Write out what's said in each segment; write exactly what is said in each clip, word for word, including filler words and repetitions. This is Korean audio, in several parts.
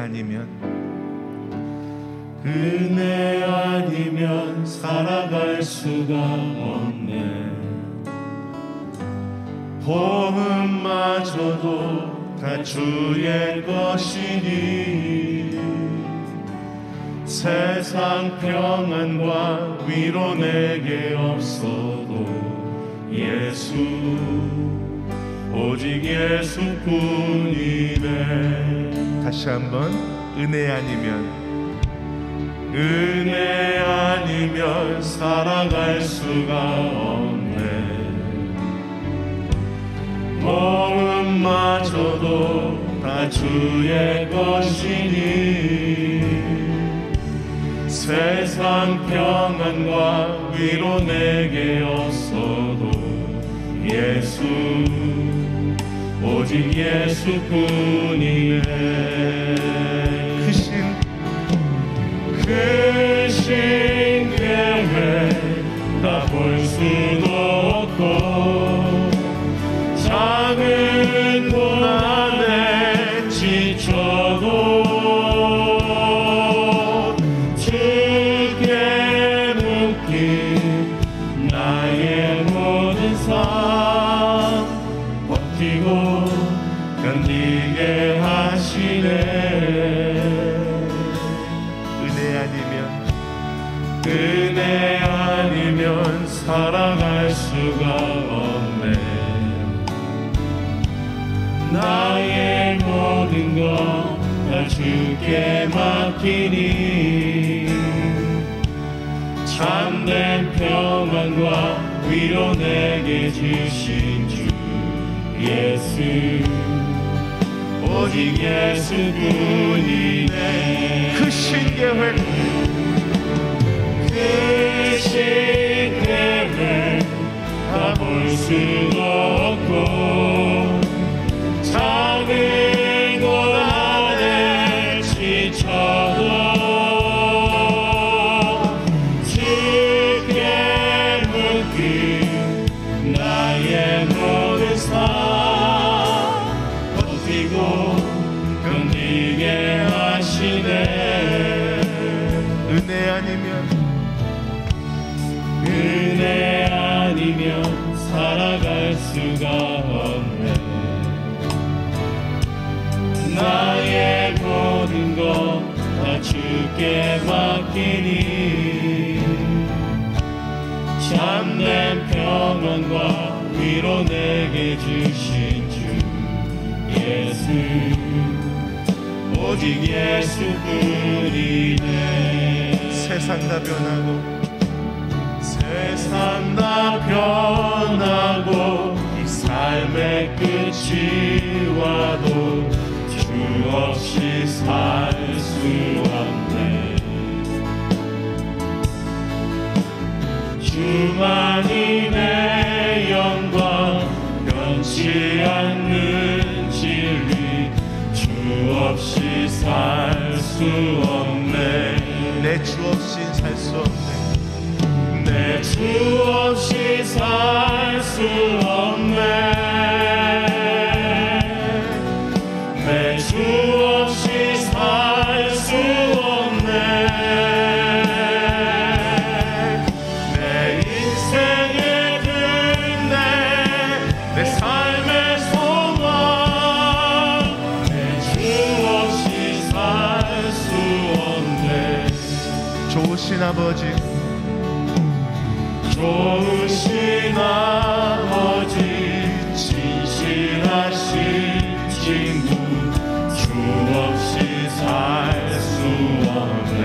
아니면 은혜 아니면 살아갈 수가 없네. 호흡마저도 다 주의 것이니 세상 평안과 위로 내게 없어도 예수 오직 예수뿐이네. 다시 한번 은혜 아니면 은혜 아니면 살아갈 수가 없네. 몸마저도 다 주의 것이니 세상 평안과 위로 내게 없어도 예수 오직 예수뿐이네. 크신 크신 계획 다 볼 수도 없고 작은 고난에 지쳐도 주께 묶인 나의 모든 삶 버티고 견디게 하시네. 은혜 아니면 은혜 아니면 살아갈 수가 없네. 나의 모든 것 다 주께 맡기니 참된 평안과 위로 내게 주신 주 예수 오직 예수뿐이네. 크신 계획 크신 계획 다 볼 수도 없고 작은 고난에 지쳐도 주께 묶인 나의 모든 삶 버티고 견디게 하시네. 은혜 아니면 은혜 아니면 살아갈 수가 없네. 나의 모든 것 다 주께 맡기니 참된 평안과 위로 내게 주신 주 예수 오직 예수뿐이네. 세상 다 변하고 세상 다 변하고 이 삶의 끝이 와도 주 없이 살 수 없네. 주만이 내 영광 변치 않는 진리 주 없이 살 수 없네. 내 주 없인 살 수 없네. 내 주 없이 살 수 없네. 내 주 없이 살 수 없네. 내 인생의 끝내 내 삶의 소망 내 주 없이 살 수 없네. 좋으신 아버지 좋으신 아버지 진실하신 친구 주 없이 살 수 없네.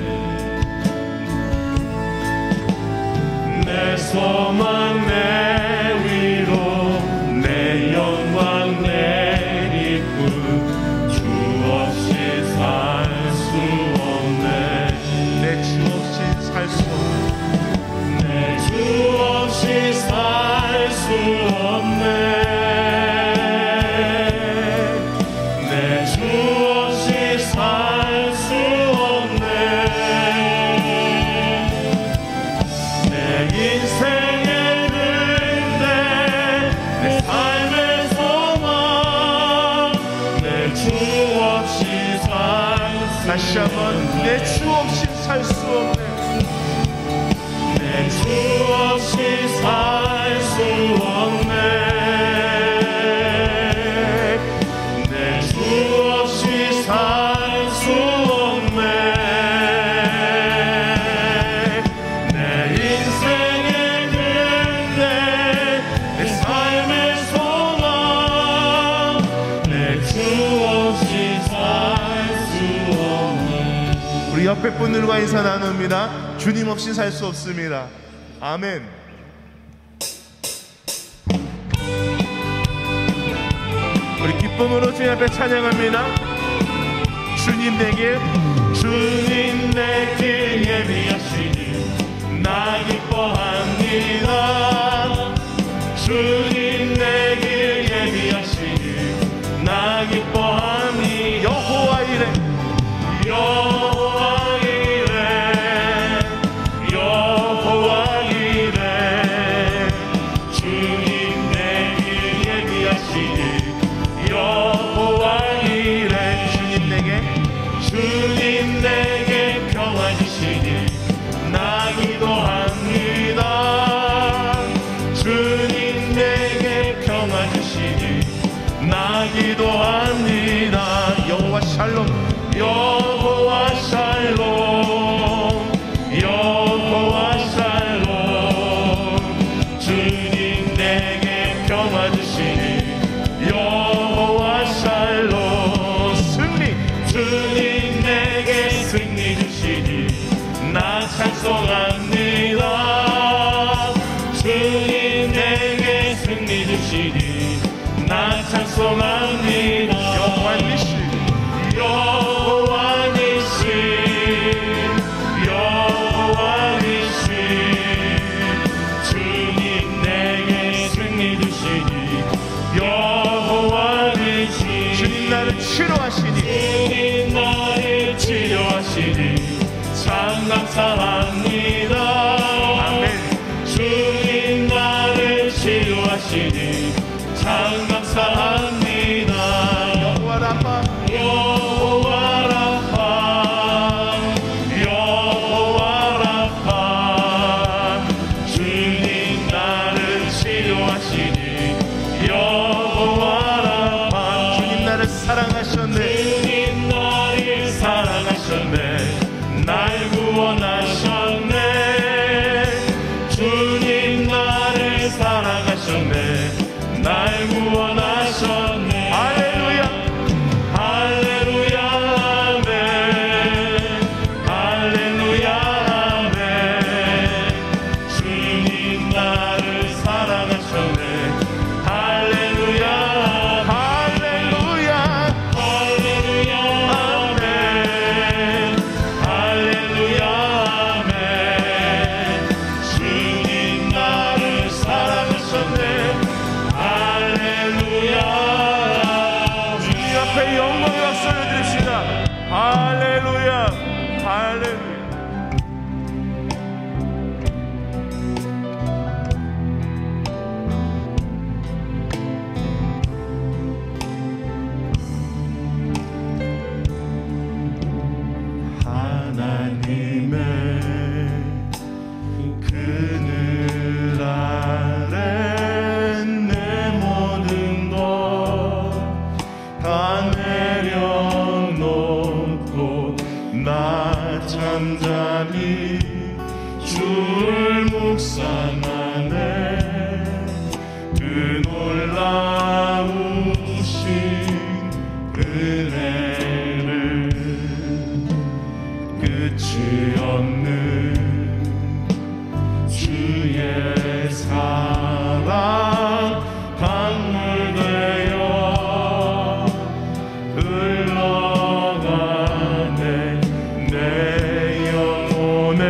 내 소망 내 위로 내 영광 내 기쁨 주 없이 살 수 없네. 내 주 없인 살 수 없네. 주 없이 살 수 없네. 내 주 없이 살 다시 한번 내 주 없이 살 수 없네. 내 주 없이 살 수 없네. 내 주 없이 살 수 없네. 내 인생의 끝내 내 삶의 소망 내 주 없이 살 수 없네. 우리 옆에 분들과 인사 나눕니다. 주님 없이 살 수 없습니다. 아멘. 우리 기쁨으로 주님 앞에 찬양합니다. 주님 내 길, 주님 내 길 예비하시니 나 기뻐합니다. 주님 내 길 예비하시니 나 기뻐합니다. 여호와 이레, 여호와 이레 여호와 이레 주님 내 길 예비하시니 여호와 이레 주님 내게 주님 내게 평화 주시니 나 기도합니다. 주님 내게 평화 주시니 나 기도합니다. 여호와 샬롬, 여호와 샬롬 여호와 샬롬 주님 내게 평화 주시니 여호와 샬롬 승리, 주님 내게 승리 주시니 나 찬송합니다. 주님 내게 승리 주시니 나 찬송합니다. 여호와 니시, 여호와 니시 여호와 니시 주님 내게 승리 주시니 여호와 니시 주님 나를 치료하시니 주님 나를 치료하시니 참 감사합니다. 아멘. 주님 나를 치료하시니 참 감사합니다. 여호와 라파, 여호와 라파 여호와 라파 주님 나를 치료하시니 여호와 라파 주님 나를 사랑하셨네. 주님 나를 사랑하셨네. 날 구원하셨네. 주님 나를 사랑하셨네. 날 구원하셨네. 할렐루야, 할렐루야 아멘. 할렐루야 아멘. 주님 나를 사랑하셨네. 할렐루야 할렐루야, 할렐루야 아멘. 할렐루야 아멘. 주님 나를 사랑하셨네. 할렐루야 주님 앞에 영광의 박수를 드립시다. 할렐루야, 할렐루야. 하나님의 그늘 아래 내 모든 것 다 내려놓고 나 잠잠히 주를 묵상하네. 그 놀라우신 은혜를 끝이 없는 주의 사랑 강물 되어 흘러가네. 내 영혼에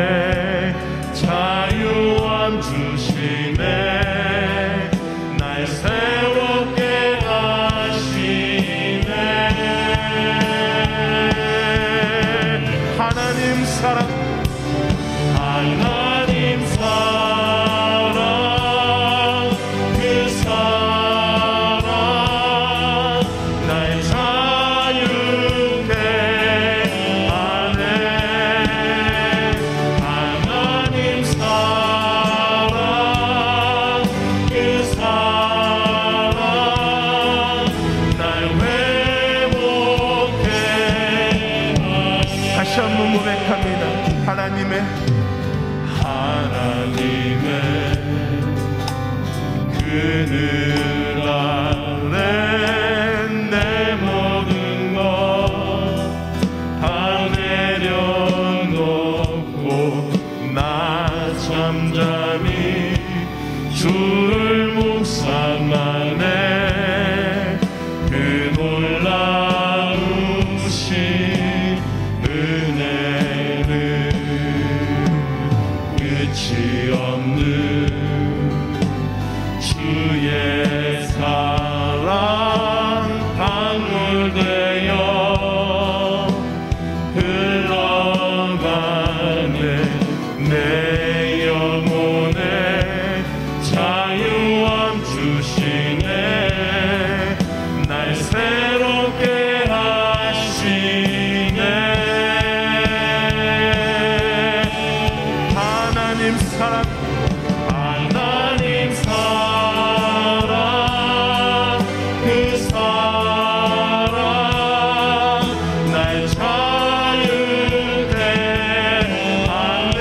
자유함 주시네. 날 새롭게 하시네. 하나님 사랑, 하나님 사랑 그 사랑 날 자유케 하네. 하나님의 하나님의 그늘 아래 내 모든 것 다 내려놓고 나 잠잠히 주를 묵상하네. 그 놀라우신 은혜를 끝이 없는 주의 사랑 강물되어 흘러가네. 내 영혼에 자유함 주시네. 날 새롭게 하시네. 하나님 사랑 하나님 사랑 그 사랑 날 자유케 하네.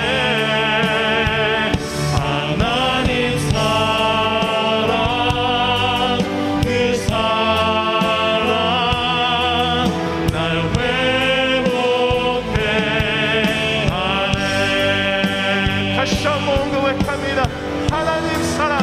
하나님 사랑 그 사랑 날 회복해 하네. 다시 한번 고백합니다. 하나님 사랑